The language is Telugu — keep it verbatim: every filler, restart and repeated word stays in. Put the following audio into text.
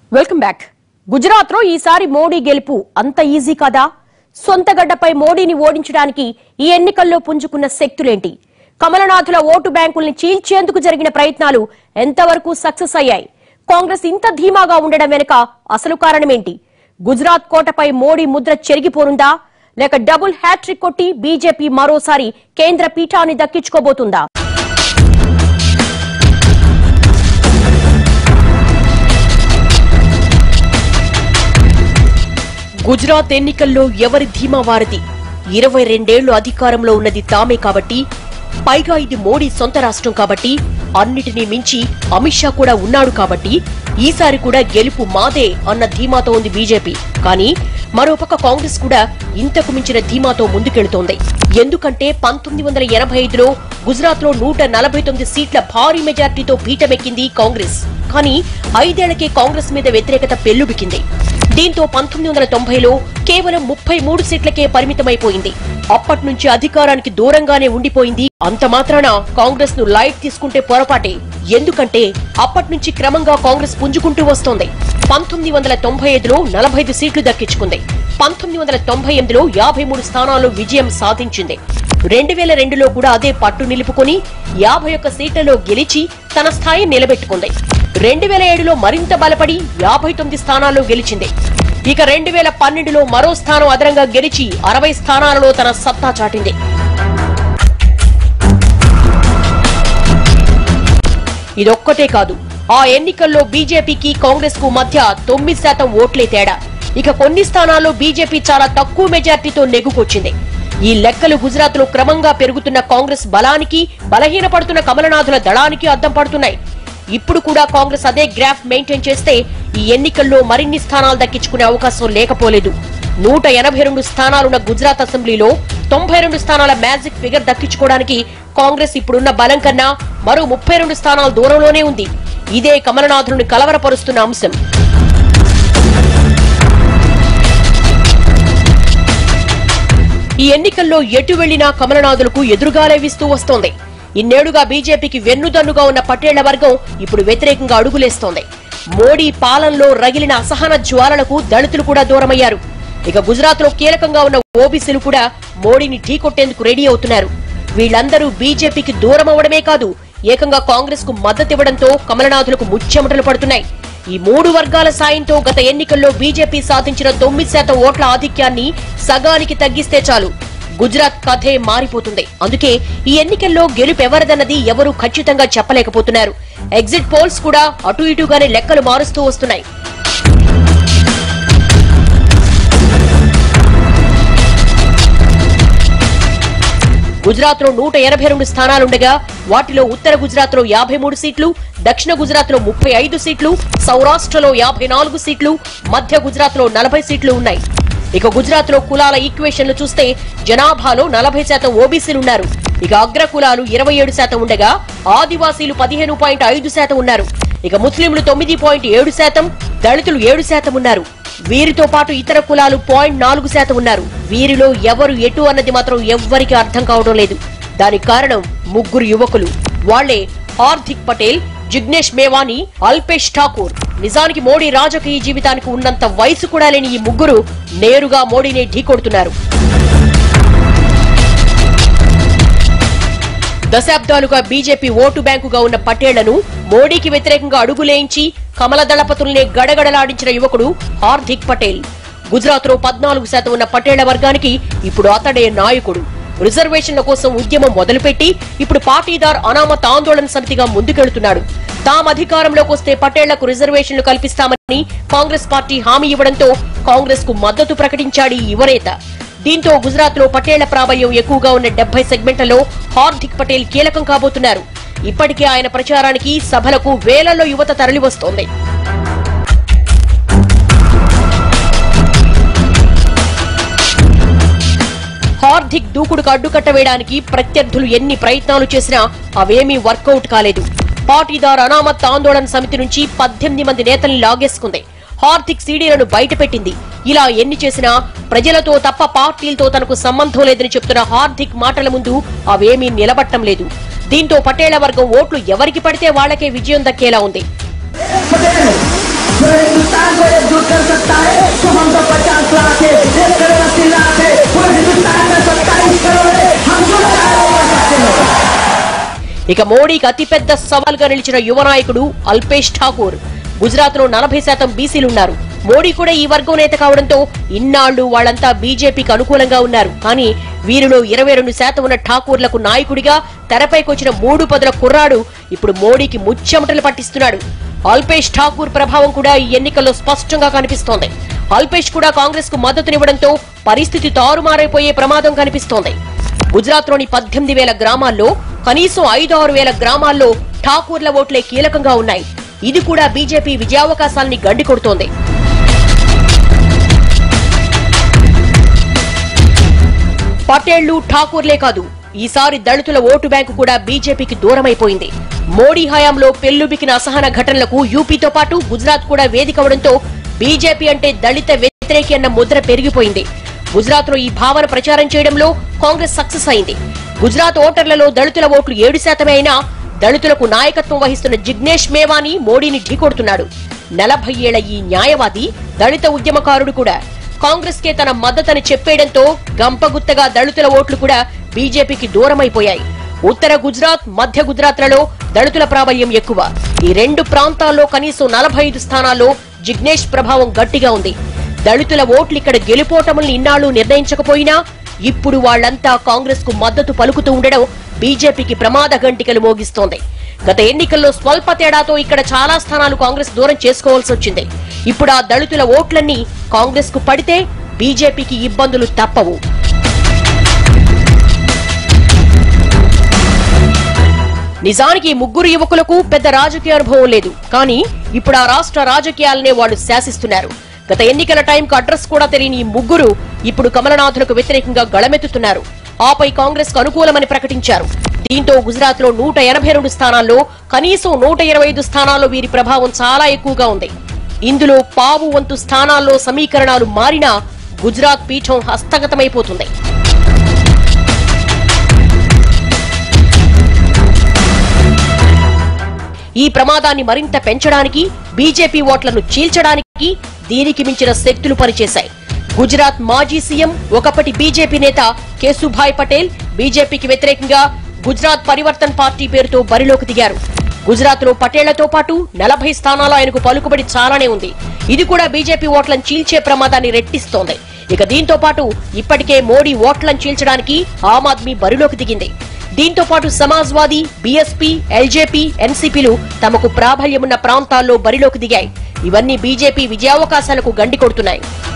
Welcome back. గుజరాత్ లో ఈసారి మోడీ గెలుపు అంత ఈజీ కాదా? సొంత గడ్డపై మోడీని ఓడించడానికి ఈ ఎన్నికల్లో పుంజుకున్న శక్తులేంటి? కమలనాథుల ఓటు బ్యాంకుల్ని చీల్చేందుకు జరిగిన ప్రయత్నాలు ఎంతవరకు సక్సెస్ అయ్యాయి? కాంగ్రెస్ ఇంత ధీమాగా ఉండడం వెనుక అసలు కారణమేంటి? గుజరాత్ కోటపై మోడీ ముద్ర చెరిగిపోనుందా, లేక డబుల్ హ్యాట్రిక్ కొట్టి బీజేపీ మరోసారి కేంద్ర పీఠాన్ని దక్కించుకోబోతుందా? గుజరాత్ ఎన్నికల్లో ఎవరి ధీమా వారిది? ఇరవై రెండేళ్లు అధికారంలో ఉన్నది తామే కాబట్టి, పైగా ఇది మోడీ సొంత రాష్ట్రం కాబట్టి, అన్నిటినీ మించి అమిత్ షా కూడా ఉన్నాడు కాబట్టి ఈసారి కూడా గెలుపు మాదే అన్న ధీమాతో ఉంది బీజేపీ. కానీ మరోపక్క కాంగ్రెస్ కూడా ఇంతకు మించిన ధీమాతో ముందుకెళ్తోంది. ఎందుకంటే పంతొమ్మిది వందల ఎనభై ఐదులో గుజరాత్ లో నూట నలభై తొమ్మిది సీట్ల భారీ మెజార్టీతో పీఠమెక్కింది కాంగ్రెస్. కానీ ఐదేళ్లకే కాంగ్రెస్ మీద వ్యతిరేకత పెల్లుబికింది. దీంతో పంతొమ్మిది వందల తొంభైలో కేవలం ముప్పై మూడు సీట్లకే పరిమితమైపోయింది. అప్పటి నుంచి అధికారానికి దూరంగానే ఉండిపోయింది. అంత మాత్రాన కాంగ్రెస్ ను లైట్ తీసుకుంటే పొరపాటే. ఎందుకంటే అప్పటి నుంచి క్రమంగా కాంగ్రెస్ పుంజుకుంటూ వస్తోంది. పంతొమ్మిది వందల తొంభై ఐదులో నలభై ఐదు సీట్లు దక్కించుకుంది. పంతొమ్మిది వందల తొంభై ఎనిమిదిలో యాభై మూడు స్థానాల్లో విజయం సాధించింది. రెండు వేల రెండులో కూడా అదే పట్టు నిలుపుకుని యాభై ఒక్క సీట్లలో గెలిచి తన స్థాయి నిలబెట్టుకుంది. రెండు వేల ఏడులో మరింత బలపడి యాభై తొమ్మిది స్థానాల్లో గెలిచింది. ఇక రెండు వేల పన్నెండులో మరో స్థానం అదనంగా గెలిచి అరవై స్థానాలలో తన సత్తా చాటింది. ఇదొక్కటే కాదు, ఆ ఎన్నికల్లో బీజేపీకి కాంగ్రెస్ కు మధ్య తొమ్మిది శాతం ఓట్లే తేడా. ఇక కొన్ని స్థానాల్లో బీజేపీ చాలా తక్కువ మెజార్టీతో నెగ్గుకొచ్చింది. ఈ లెక్కలు గుజరాత్ లో క్రమంగా పెరుగుతున్న కాంగ్రెస్ బలానికి, బలహీనపడుతున్న కమలనాథుల దళానికి అద్దం పడుతున్నాయి. ఇప్పుడు కూడా కాంగ్రెస్ అదే గ్రాఫ్ మెయింటైన్ చేస్తే ఈ ఎన్నికల్లో మరిన్ని స్థానాలు దక్కించుకునే అవకాశం లేకపోలేదు. నూట ఎనభై రెండు స్థానాలున్న గుజరాత్ అసెంబ్లీలో తొంభై రెండు స్థానాల మ్యాజిక్ ఫిగర్ దక్కించుకోవడానికి కాంగ్రెస్ ఇప్పుడున్న బలం కన్నా మరో ముప్పై రెండు స్థానాల దూరంలోనే ఉంది. ఇదే కమలనాథులను కలవరపరుస్తున్న అంశం. ఈ ఎన్నికల్లో ఎటు వెళ్లినా కమలనాథులకు ఎదురుగాలే వీస్తూ వస్తోంది. ఇన్నేళ్లుగా బీజేపీకి వెన్నుదన్నుగా ఉన్న పటేళ్ల వర్గం ఇప్పుడు వ్యతిరేకంగా అడుగులేస్తోంది. మోడీ పాలనలో రగిలిన అసహన జ్వాలలకు దళితులు కూడా దూరమయ్యారు. ఇక గుజరాత్ లో కీలకంగా ఉన్న ఓబీసీలు కూడా మోడీని ఢీకొట్టేందుకు రెడీ అవుతున్నారు. వీళ్లందరూ బీజేపీకి దూరం అవడమే కాదు, ఏకంగా కాంగ్రెస్ కు మద్దతివ్వడంతో కమలనాథులకు ముచ్చెమటలు పడుతున్నాయి. ఈ మూడు వర్గాల సాయంతో గత ఎన్నికల్లో బీజేపీ సాధించిన తొమ్మిది శాతం ఓట్ల ఆధిక్యాన్ని సగానికి తగ్గిస్తే చాలు, గుజరాత్ కథే మారిపోతుంది. అందుకే ఈ ఎన్నికల్లో గెలుపెవరదన్నది ఎవరూ ఖచ్చితంగా చెప్పలేకపోతున్నారు. ఎగ్జిట్ పోల్స్ కూడా అటు ఇటుగానే లెక్కలు మారుస్తూ వస్తున్నాయి. గుజరాత్ లో నూట ఎనభై రెండు స్థానాలుండగా వాటిలో ఉత్తర గుజరాత్ లో యాభై మూడు సీట్లు, దక్షిణ గుజరాత్ లో ముప్పై ఐదు సీట్లు, సౌరాష్ట్రలో యాభై నాలుగు సీట్లు, మధ్య గుజరాత్ లో నలభై సీట్లు ఉన్నాయి. ఇక గుజరాత్ లో కులాల ఈక్వేషన్లు చూస్తే జనాభాలో నలభై శాతం ఓబీసీలున్నారు. ఇక అగ్ర కులాలు ఇరవై ఏడు శాతం ఉండగా ఆదివాసీలు పదిహేను పాయింట్ ఐదు శాతం ఉన్నారు. ఇక ముస్లింలు తొమ్మిది పాయింట్ ఏడు శాతం, దళితులు ఏడు శాతం ఉన్నారు. వీరితో పాటు ఇతర కులాలు పాయింట్ నాలుగు శాతం ఉన్నారు. వీరిలో ఎవరు ఎటు అన్నది మాత్రం ఎవ్వరికి అర్థం కావడం లేదు. దానికి కారణం ముగ్గురు యువకులు. వాళ్లే హార్దిక్ పటేల్, జిగ్నేష్ మేవానీ, అల్పేష్ ఠాకూర్. నిజానికి మోడీ రాజకీయ జీవితానికి ఉన్నంత వయసు కూడా లేని ఈ ముగ్గురు నేరుగా మోడీని ఢీకొడుతున్నారు. దశాబ్దాలుగా బీజేపీ ఓటు బ్యాంకుగా ఉన్న పటేళ్లను మోడీకి వ్యతిరేకంగా అడుగులేయించి కమల దళపతుల్నే గడగడలాడించిన యువకుడు హార్దిక్ పటేల్. గుజరాత్ లో పద్నాలుగు శాతం ఉన్న పటేళ్ల వర్గానికి ఇప్పుడు అతడే నాయకుడు. రిజర్వేషన్ల కోసం ఉద్యమం మొదలుపెట్టి ఇప్పుడు పాటీదార్ అనామత్ ఆందోళన సమితిగా ముందుకెళ్తున్నాడు. తాము అధికారంలోకి వస్తే పటేళ్లకు రిజర్వేషన్లు కల్పిస్తామని కాంగ్రెస్ పార్టీ హామీ ఇవ్వడంతో కాంగ్రెస్ కు మద్దతు ప్రకటించాడు ఈ యువనేత. దీంతో గుజరాత్ లో పటేళ్ల ప్రాబల్యం ఎక్కువగా ఉన్న డెబ్బై సెగ్మెంట్లలో హార్దిక్ పటేల్ కీలకం కాబోతున్నారు. ఇప్పటికే ఆయన ప్రచారానికి, సభలకు వేలల్లో యువత తరలివస్తోంది. హార్దిక్ దూకుడుకు అడ్డుకట్ట వేయడానికి ప్రత్యర్థులు ఎన్ని ప్రయత్నాలు చేసినా అవేమీ వర్కౌట్ కాలేదు. పాటీదార్ అనామత్ ఆందోళన సమితి నుంచి పద్దెనిమిది మంది నేతల్ని లాగేసుకుంది. హార్దిక్ సీడీలను బయటపెట్టింది. ఇలా ఎన్ని చేసినా ప్రజలతో తప్ప పార్టీలతో తనకు సంబంధం లేదని చెప్తున్న హార్దిక్ మాటల ముందు అవేమీ నిలబట్టం లేదు. దీంతో పటేళ్ల వర్గం ఓట్లు ఎవరికి పడితే వాళ్లకే విజయం దక్కేలా ఉంది. जो हिंदुस्तान को एकजुट कर सकता है तो हम तो पचास लाख है, एक करोड़ अस्सी लाख है, पूरे हिंदुस्तान में सत्ताईस करोड़ है, हम जो ఇక మోడీకి అతిపెద్ద సవాల్గా నిలిచిన యువ నాయకుడు అల్పేష్ ఠాకూర్. గుజరాత్ లో నలభై శాతం బీసీలున్నారు. మోడీ కూడా ఈ వర్గం నేత కావడంతో ఇన్నాళ్లు వాళ్లంతా బీజేపీకి అనుకూలంగా ఉన్నారు. కానీ వీరిలో ఇరవై రెండు శాతం ఉన్న ఠాకూర్లకు నాయకుడిగా తెరపైకొచ్చిన మూడు పదుల కుర్రాడు ఇప్పుడు మోడీకి ముచ్చెమటలు పట్టిస్తున్నాడు. అల్పేష్ ఠాకూర్ ప్రభావం కూడా ఈ ఎన్నికల్లో స్పష్టంగా కనిపిస్తోంది. అల్పేష్ కూడా కాంగ్రెస్ కు మద్దతునివ్వడంతో పరిస్థితి తారుమారైపోయే ప్రమాదం కనిపిస్తోంది. గుజరాత్ లోని పద్దెనిమిది వేల గ్రామాల్లో కనీసం ఐదు ఆరు వేల గ్రామాల్లో ఠాకూర్ల ఓట్లే కీలకంగా ఉన్నాయి. ఇది కూడా బీజేపీ విజయావకాశాల్ని గండి కొడుతోంది. పటేళ్లు ఠాకూర్లే కాదు, ఈసారి దళితుల ఓటు బ్యాంకు కూడా బీజేపీకి దూరమైపోయింది. మోడీ హయాంలో పెల్లుబికిన అసహన ఘటనలకు యూపీతో పాటు గుజరాత్ కూడా వేదికవడంతో బీజేపీ అంటే దళిత వ్యతిరేకి అన్న ముద్ర పెరిగిపోయింది. గుజరాత్ లో ఈ భావన ప్రచారం చేయడంలో కాంగ్రెస్ సక్సెస్ అయింది. గుజరాత్ ఓటర్లలో దళితుల ఓట్లు ఏడు శాతమే అయినా దళితులకు నాయకత్వం వహిస్తున్న జిగ్నేష్ మేవానీ మోడీని ఢీకొడుతున్నాడు. నలభై ఏళ్ల ఈ న్యాయవాది దళిత ఉద్యమకారుడు కూడా కాంగ్రెస్ కే తన మద్దతని చెప్పేయడంతో గంపగుత్తగా దళితుల ఓట్లు కూడా బీజేపీకి దూరమైపోయాయి. ఉత్తర గుజరాత్, మధ్య గుజరాత్లలో దళితుల ప్రాబల్యం ఎక్కువ. ఈ రెండు ప్రాంతాల్లో కనీసం నలభై ఐదు స్థానాల్లో జిగ్నేష్ ప్రభావం గట్టిగా ఉంది. దళితుల ఓట్లు ఇక్కడ గెలుపోటముల్ని ఇన్నాళ్లు నిర్ణయించకపోయినా ఇప్పుడు వాళ్లంతా కాంగ్రెస్ కు మద్దతు పలుకుతూ ఉండడం బీజేపీకి ప్రమాద గంటికలు మోగిస్తోంది. గత ఎన్నికల్లో స్వల్ప తేడాతో ఇక్కడ చాలా స్థానాలు కాంగ్రెస్ దూరం చేసుకోవాల్సి వచ్చింది. ఇప్పుడు ఆ దళితుల ఓట్లన్నీ కాంగ్రెస్ కు పడితే బీజేపీకి ఇబ్బందులు తప్పవు. నిజానికి ముగ్గురు యువకులకు పెద్ద రాజకీయ అనుభవం లేదు. కానీ ఇప్పుడు ఆ రాష్ట్ర రాజకీయాలనే వాళ్లు శాసిస్తున్నారు. గత ఎన్నికల టైంకు అడ్రస్ కూడా తెలియని ఈ ముగ్గురు ఇప్పుడు కమలనాథులకు వ్యతిరేకంగా గళమెత్తుతున్నారు. ఆపై కాంగ్రెస్ కు అనుకూలమని ప్రకటించారు. దీంతో గుజరాత్ లో నూట ఎనభై రెండు స్థానాల్లో కనీసం నూట ఇరవై ఐదు స్థానాల్లో వీరి ప్రభావం చాలా ఎక్కువగా ఉంది. ఇందులో పావు వంతు స్థానాల్లో సమీకరణాలు మారినా గుజరాత్ పీఠం హస్తగతమైపోతుంది. ఈ ప్రమాదాన్ని మరింత పెంచడానికి, బీజేపీ ఓట్లను చీల్చడానికి దీనికి మించిన శక్తులు పనిచేశాయి. గుజరాత్ మాజీ సీఎం, ఒకప్పటి బీజేపీ నేత కేశుభాయ్ పటేల్ బీజేపీకి వ్యతిరేకంగా గుజరాత్ పరివర్తన్ పార్టీ పేరుతో బరిలోకి దిగారు. గుజరాత్ లో పటేళ్లతో పాటు నలభై స్థానాలు ఆయనకు పలుకుబడి చాలానే ఉంది. ఇది కూడా బీజేపీ ఓట్లను చీల్చే ప్రమాదాన్ని రెట్టిస్తోంది. ఇక దీంతో పాటు ఇప్పటికే మోడీ ఓట్లను చీల్చడానికి ఆమ్ ఆద్మీ బరిలోకి దిగింది. దీంతో పాటు సమాజ్వాదీ, బీఎస్పీ, ఎల్జేపీ, ఎన్సీపీలు తమకు ప్రాబల్యమున్న ప్రాంతాల్లో బరిలోకి దిగాయి. ఇవన్నీ బీజేపీ విజయావకాశాలకు గండి కొడుతున్నాయి.